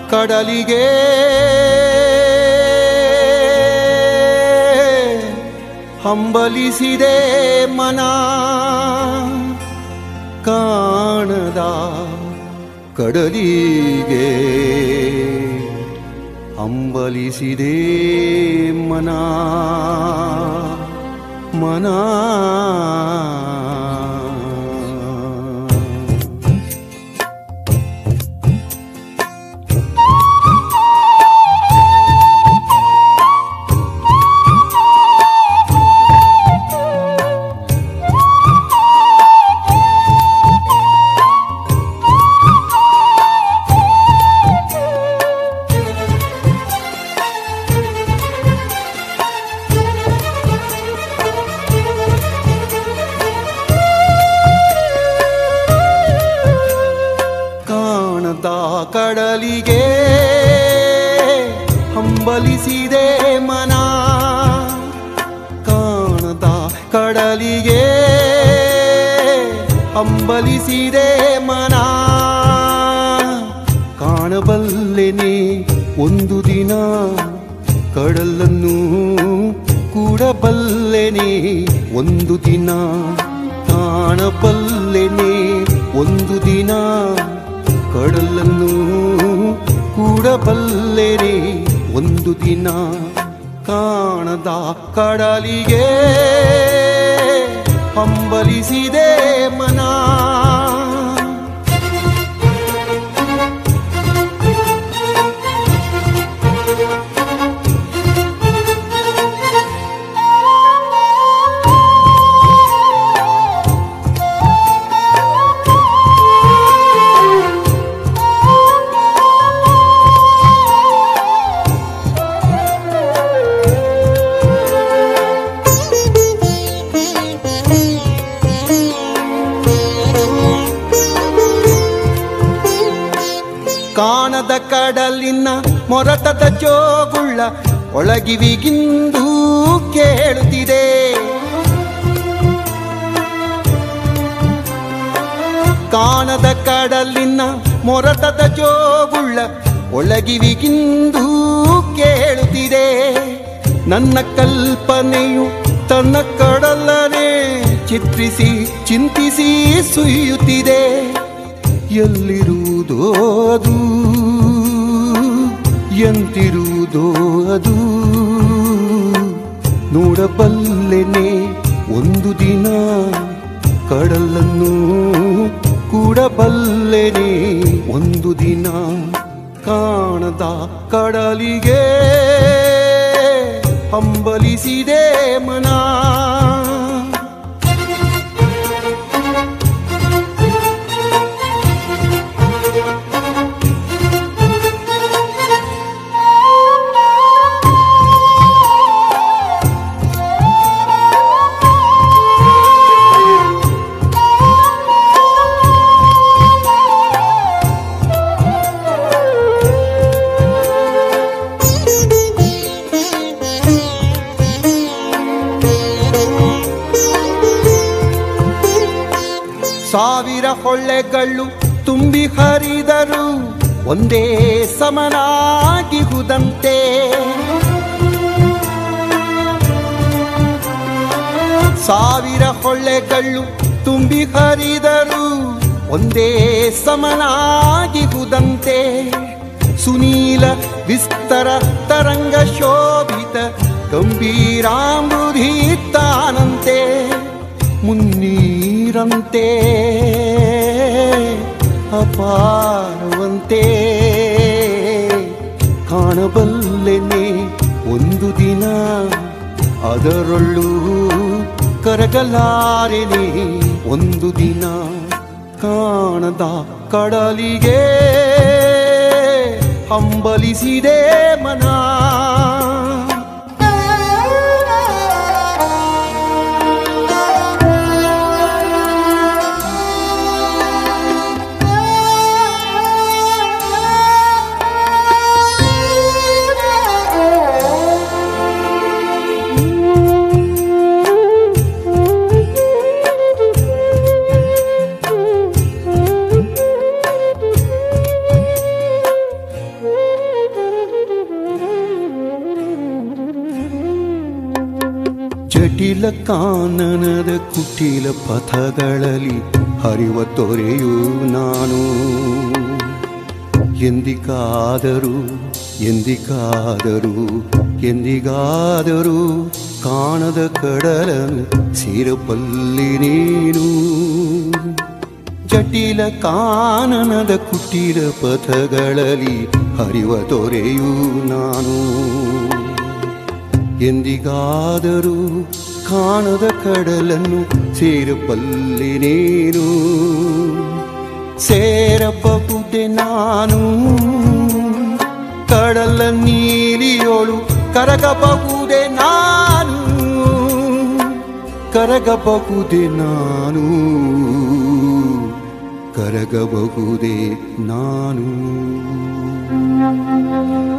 ಕಡಲಿಗೆ ಹಂಬಲಿಸಿದೆ ಮನ ಕಾಣದ ಕಡಲಿಗೆ ಹಂಬಲಿಸಿದೆ ಮನ ಮನ ಕಡಲಿಗೆ ಹಂಬಲಿಸಿದೆ ಮನ ಕಾಣದ ಕಡಲಿಗೆ ಹಂಬಲಿಸಿದೆ ಮನ ಕಾಣಬಲ್ಲೆನೆ ಒಂದು ದಿನ ಕಡಲನ್ನು ಕೂಡಬಲ್ಲೆನೆ ಒಂದು ದಿನ ಕಾಣಬಲ್ಲೆನೆ ಒಂದು ದಿನ ಕಡಲನ್ನು ಕೂಡಬಲ್ಲೆನೆ ಒಂದು ದಿನ ಕಾಣದ ಕಡಲಿಗೆ ಹಂಬಲಿಸಿದೆ ಮನ ಕಾಣದ ಕಡಲಿನ ಮೊರಟದ ಜೋಗುಳ್ಳ ಒಳಗಿವಿಗಿಂದು ಕೇಳುತ್ತಿದೆ ಕಾಣದ ಕಡಲಿನ ಮೊರಟದ ಜೋಗುಳ್ಳ ಒಳಗಿವಿಗಿಂದು ಕೇಳುತ್ತಿದೆ ನನ್ನ ಕಲ್ಪನೆಯು ತನ್ನ ಕಡಲನೆ ಚಿತ್ರಿಸಿ ಚಿಂತಿಸಿ ಸುಯ್ಯುತ್ತಿದೆ ಎಲ್ಲಿರುವುದೋ ಅದು ಎಂತಿರುವುದೋ ಅದು ನೋಡಬಲ್ಲೆನೆ ಒಂದು ದಿನ ಕಡಲನ್ನು ಕೂಡಬಲ್ಲೆನೆ ಒಂದು ದಿನ ಕಾಣದ ಕಡಲಿಗೆ ಹಂಬಲಿಸಿದೆ ಮನ ಸಾವಿರ ಹೊಳ್ಳೆಗಳು ತುಂಬಿ ಹರಿದರು ಒಂದೇ ಸಮನಾಗಿಹುದಂತೆ ಸಾವಿರ ಹೊಳ್ಳೆಗಳು ತುಂಬಿ ಹರಿದರು ಒಂದೇ ಸಮನಾಗಿಹುದಂತೆ ಸುನೀಲ ವಿಸ್ತರ ತರಂಗ ಶೋಭಿತ ಗಂಭೀರಾಂಬುಧಿ ತಾನಂತೆ ಮುನ್ನೀರಂತೆ ಅಪಾರವಂತೆ ಕಾಣಬಲ್ಲೆನೆ ಒಂದು ದಿನ ಅದರೊಳ್ಳು ಕರಗಲಾರೆನೆ ಒಂದು ದಿನ ಕಾಣದ ಕಡಲಿಗೆ ಹಂಬಲಿಸಿದೆ ಮನ ಜಟಿಲ ಕಾನನದ ಕುಟಿಲ ಪಥಗಳಲ್ಲಿ ಹರಿವ ತೊರೆಯು ನಾನು. ಎಂದಿಗಾದರೂ ಎಂದಿಗಾದರೂ ಎಂದಿಗಾದರೂ ಕಾಣದ ಕಡಲನು ಸೇರಬಲ್ಲಿ ನೀನು. ಜಟಿಲ ಕಾನನದ ಕುಟಿಲ ಪಥಗಳಲ್ಲಿ ಹರಿವ ತೊರೆಯು ನಾನು. ಎಂದಿಗಾದರೂ ಕಾಣದ ಕಡಲನ್ನು ಸೇರಬಲ್ಲೆ ನೀನು. ಸೇರಬಹುದೇ ನಾನು ಕಡಲ ನೀಲಿಯೋಳು, ಕರಗಬಹುದೇ ನಾನು, ಕರಗಬಹುದೇ ನಾನು, ಕರಗಬಹುದೇ ನಾನು.